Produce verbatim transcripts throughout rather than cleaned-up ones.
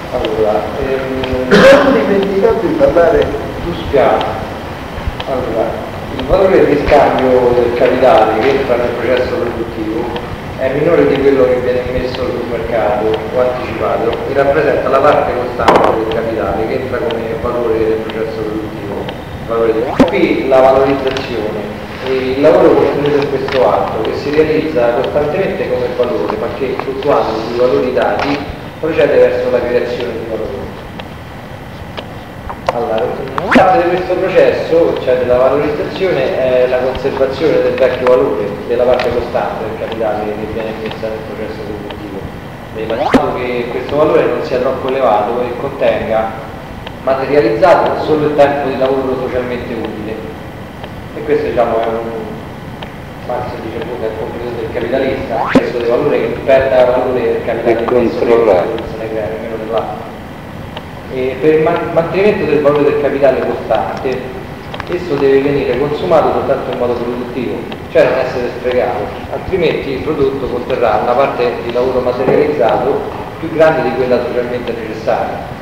Allora, ehm, non dimenticato di parlare più spiano. Allora, il valore di riscambio del capitale che entra nel processo produttivo è minore di quello che viene immesso sul mercato o anticipato e rappresenta la parte costante del capitale che entra come valore del processo produttivo. Valore del... Qui la valorizzazione e il lavoro contenuto in questo atto che si realizza costantemente come valore, ma che fluttuando sui valori dati procede verso la creazione di valore. Allora, parte di questo processo, cioè della valorizzazione, è la conservazione del vecchio valore, della parte costante del capitale che viene messa nel processo produttivo. Immaginiamo che questo valore non sia troppo elevato e contenga materializzato solo il tempo di lavoro socialmente utile. E questo, diciamo, è un Marx dice appunto è il compito del capitalista, questo del valore che perda valore del capitale controllato, non se ne crea nemmeno dell'altro. E per il mantenimento del valore del capitale costante, esso deve venire consumato soltanto in modo produttivo, cioè non essere sprecato, altrimenti il prodotto conterrà una parte di lavoro materializzato più grande di quella socialmente necessaria.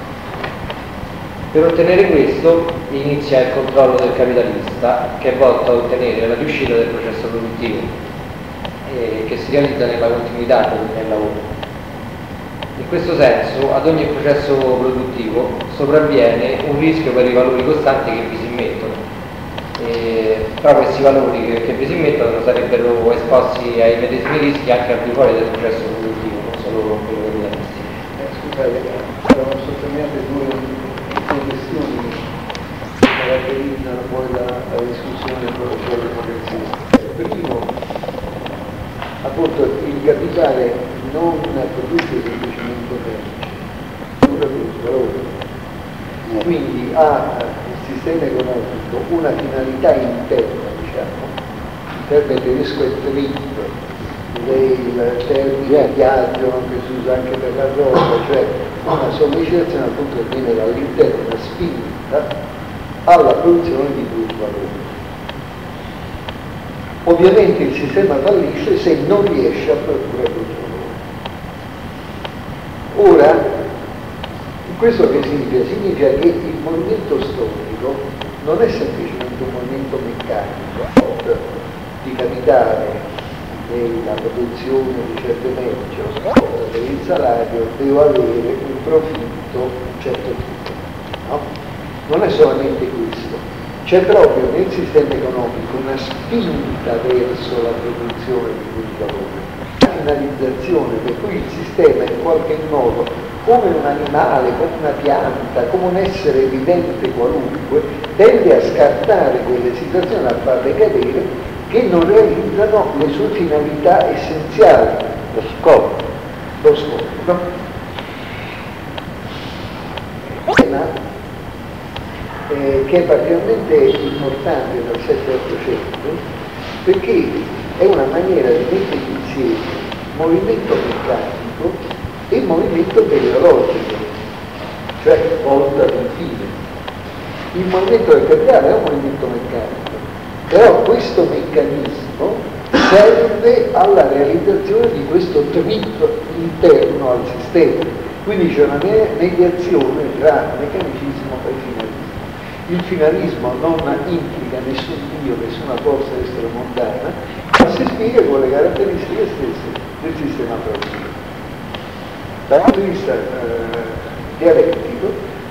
Per ottenere questo inizia il controllo del capitalista, che è volto a ottenere la riuscita del processo produttivo, eh, che si realizza nella continuità del lavoro. In questo senso, ad ogni processo produttivo sopravviene un rischio per i valori costanti che vi si immettono. E, però questi valori che, che vi si immettono sarebbero esposti ai medesimi rischi anche al di fuori del processo produttivo, non solo quello capitalistico. Eh, scusate, erano sottolineate due, due questioni che caratterizzano poi la, la discussione del processo progressista. Primo, appunto, il capitale non produce semplicemente merci, non produce valore. Quindi ha il sistema economico una finalità interna, diciamo, il termine tedesco è trip, il termine viaggio che si usa anche per la roba, cioè una sollecitazione appunto che viene dall'interno, una spinta alla produzione di più valore. Ovviamente il sistema fallisce se non riesce a produrre più valore. Ora, questo che significa? Significa che il movimento storico non è semplicemente un movimento meccanico di capitale della produzione di certe merci o per il salario devo avere un profitto un certo tipo, no? Non è solamente questo, c'è proprio nel sistema economico una spinta verso la produzione di quel valore, finalizzazione per cui il sistema in qualche modo, come un animale, come una pianta, come un essere vivente qualunque, tende a scartare quelle situazioni, a farle cadere, che non realizzano le sue finalità essenziali, lo scopo, lo scopo. No? Eh, che è particolarmente importante dal sette ottocento perché è una maniera di mettere insieme movimento meccanico e movimento teleologico, cioè volta ad un fine. Il movimento del capitale è un movimento meccanico, però questo meccanismo serve alla realizzazione di questo trip interno al sistema, quindi c'è una mediazione tra mecanicismo e finalismo. Il finalismo non implica nessun dio, nessuna forza extramondana, ma si spiega con le caratteristiche stesse del sistema produttivo. Dal punto di vista eh, dialettico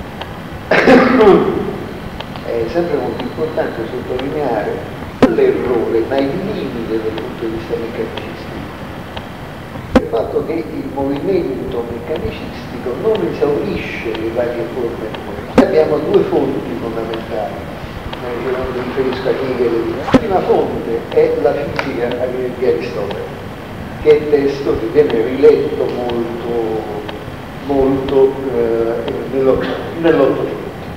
è sempre molto importante sottolineare non l'errore, ma il limite dal punto di vista meccanicistico. Il fatto che il movimento meccanicistico non esaurisce le varie forme di movimento. Abbiamo due fonti fondamentali, io non mi riferisco a Hegel. La prima fonte è la fisica di Aristotele, che è il testo che viene riletto molto, molto eh, nell'Ottocento.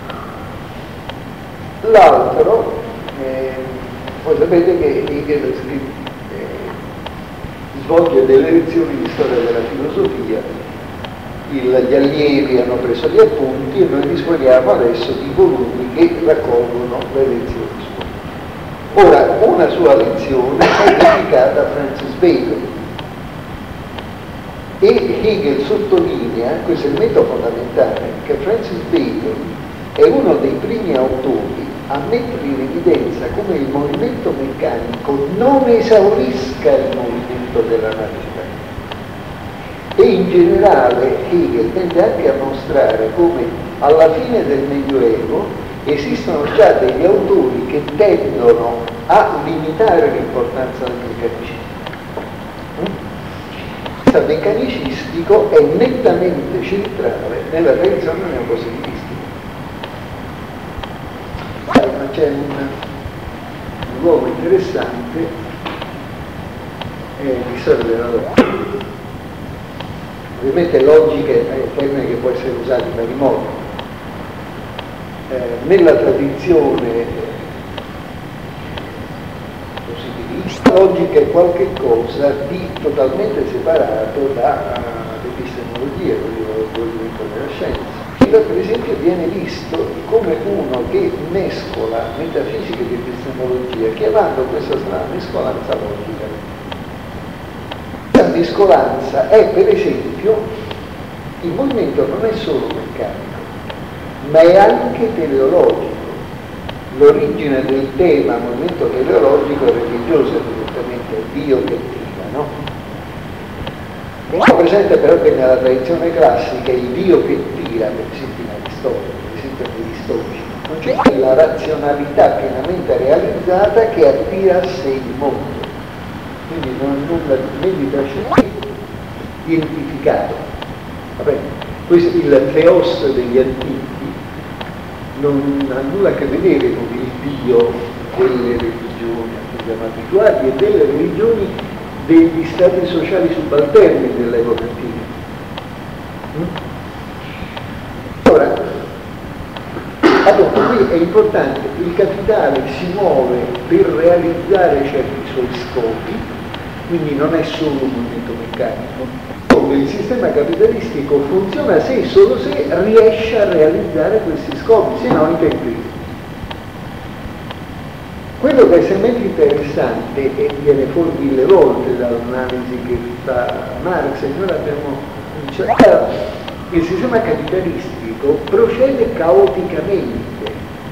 L'altro, eh, voi sapete che Hegel eh, svolge delle lezioni di storia della filosofia, il, gli allievi hanno preso gli appunti e noi disponiamo adesso di volumi che raccolgono le lezioni sue. Ora, una sua lezione è dedicata a Francis Bacon, E Hegel sottolinea questo elemento fondamentale, che Francis Bacon è uno dei primi autori a mettere in evidenza come il movimento meccanico non esaurisca il movimento della natura. E in generale Hegel tende anche a mostrare come alla fine del Medioevo esistono già degli autori che tendono a limitare l'importanza del meccanicismo. Il meccanicistico è nettamente centrale nella tradizione neopositivistica. Ma c'è un, un luogo interessante, è di storia della logica. Ovviamente logica è un termine che può essere usato in vari modi. Eh, nella tradizione positivista, logica è qualche cosa di totalmente separato dall'epistemologia, lo svolgimento della scienza. Hegel, per esempio, viene visto come uno che mescola metafisica ed epistemologia, chiamando questa strana mescolanza logica. Questa mescolanza è, per esempio, il movimento non è solo meccanico, ma è anche teleologico. L'origine del tema movimento teleologico è religioso, evidentemente è Dio che tira, no? È presente però che nella tradizione classica il Dio che tira, per esempio in Aristotele, per esempio negli stoici, non c'è quella razionalità pienamente realizzata che attira a sé il mondo. Quindi non è nulla né di trascendente, di identificato. Va bene? Questo il theos degli antichi non ha nulla a che vedere con il Dio delle religioni abituali e delle religioni degli stati sociali subalterni dell'epoca antica. Ora, allora, qui è importante, il capitale si muove per realizzare certi suoi scopi, quindi non è solo un movimento meccanico. Il sistema capitalistico funziona se e solo se riesce a realizzare questi scopi, se no interviene. Quello che è estremamente interessante e viene fuori mille volte dall'analisi che fa Marx, e noi l'abbiamo cominciato, il sistema capitalistico procede caoticamente.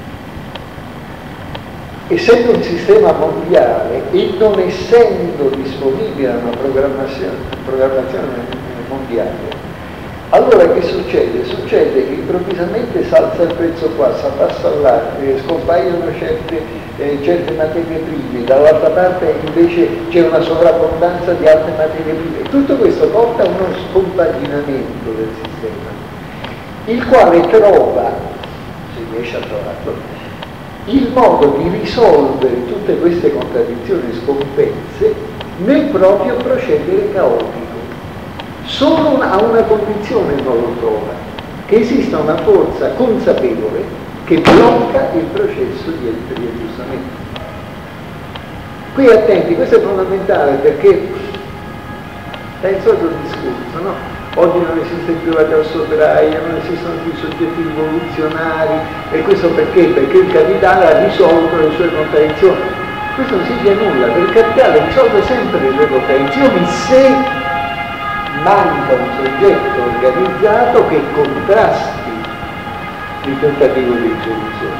Essendo un sistema mondiale e non essendo disponibile a una programmazione, programmazione mondiale, allora che succede? Succede che improvvisamente salza il prezzo qua, si abbassa là, eh, scompaiono certe, eh, certe materie prime, dall'altra parte invece c'è una sovrabbondanza di altre materie prime. Tutto questo porta a uno scompaginamento del sistema, il quale trova, se riesce a trovarlo, il modo di risolvere tutte queste contraddizioni e scompense nel proprio procedere caotico. Solo a una condizione non lo trova, che esista una forza consapevole che blocca il processo di aggiustamento. Qui attenti, questo è fondamentale perché è il solito discorso, no? Oggi non esiste più la classe operaia, non esistono più i soggetti rivoluzionari, e questo perché? Perché il capitale ha risolto le sue contraddizioni. Questo non significa nulla, perché il capitale risolve sempre le sue contraddizioni se manca un soggetto organizzato che contrasti il tentativo di risoluzione.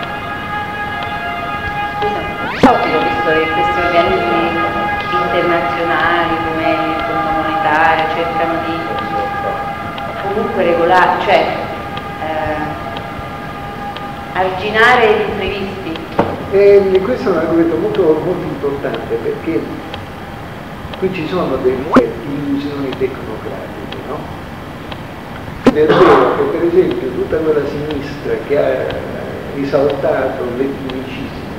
Scusa, ho visto che questi organismi internazionali come il Fondo Monetario cercano di comunque regolare, cioè eh, arginare gli imprevisti. E questo è un argomento molto, molto importante perché qui ci sono delle illusioni tecnocratiche, no? È vero che per esempio tutta quella sinistra che ha risaltato l'etnicismo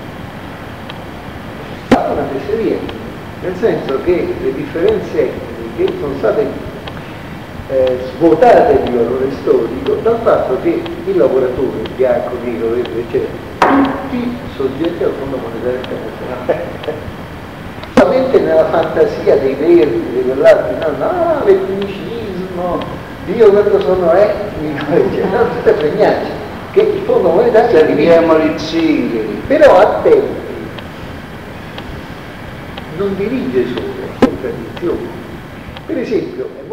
fa una fesseria, nel senso che le differenze etniche sono state eh, svuotate di valore storico dal fatto che il lavoratore, il bianco, nero, verde, eccetera, tutti soggetti al Fondo Monetario Internazionale. Solamente nella fantasia dei verdi, dei quell'altri, no, no, l'etnicismo, Dio quanto sono etnico, eccetera, non siete fregnati, che il Fondo Monetario serviamo gli zingari. Però attenti, non dirige solo contraddizioni, Per esempio,